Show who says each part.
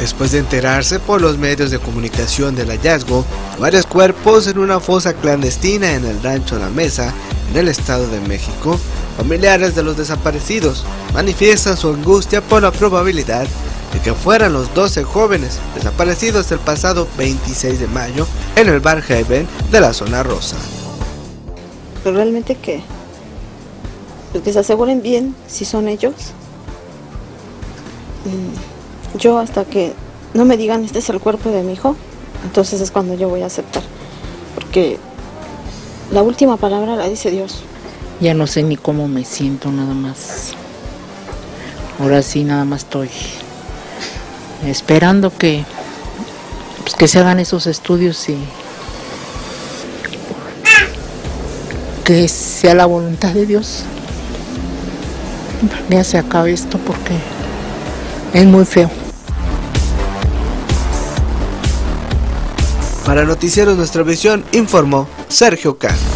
Speaker 1: Después de enterarse por los medios de comunicación del hallazgo de varios cuerpos en una fosa clandestina en el rancho La Mesa, en el Estado de México, familiares de los desaparecidos manifiestan su angustia por la probabilidad de que fueran los 12 jóvenes desaparecidos el pasado 26 de mayo en el Bar Haven de la Zona Rosa.
Speaker 2: Pero realmente que se aseguren bien si son ellos. Yo hasta que no me digan este es el cuerpo de mi hijo, entonces es cuando yo voy a aceptar, porque la última palabra la dice Dios.
Speaker 3: Ya no sé ni cómo me siento, nada más. Ahora sí, nada más estoy esperando que se hagan esos estudios y que sea la voluntad de Dios. Ya se acabe esto porque es muy feo.
Speaker 1: Para Noticieros Nuestra Visión informó Sergio Cano.